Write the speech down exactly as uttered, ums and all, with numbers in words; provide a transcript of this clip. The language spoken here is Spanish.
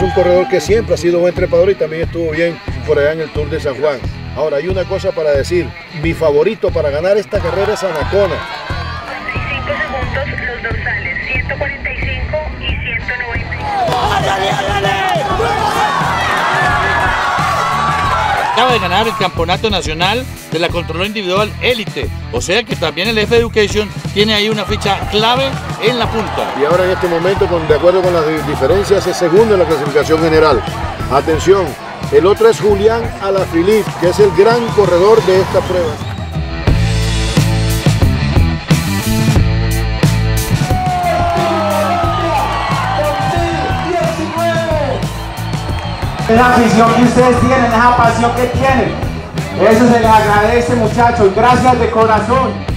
un corredor que siempre ha sido buen trepador y también estuvo bien por allá en el Tour de San Juan. Ahora, hay una cosa para decir, mi favorito para ganar esta carrera es Anacona. cincuenta y cinco segundos los dorsales, ciento cuarenta y cinco y ciento noventa y cinco. Acaba de ganar el campeonato nacional de la controlor individual élite, o sea que también el F Education tiene ahí una ficha clave en la punta. Y ahora en este momento, con, de acuerdo con las diferencias, es segundo en la clasificación general. Atención, el otro es Julián Alaphilippe, que es el gran corredor de esta prueba. Esa afición que ustedes tienen, esa pasión que tienen, eso se les agradece, muchachos, gracias de corazón.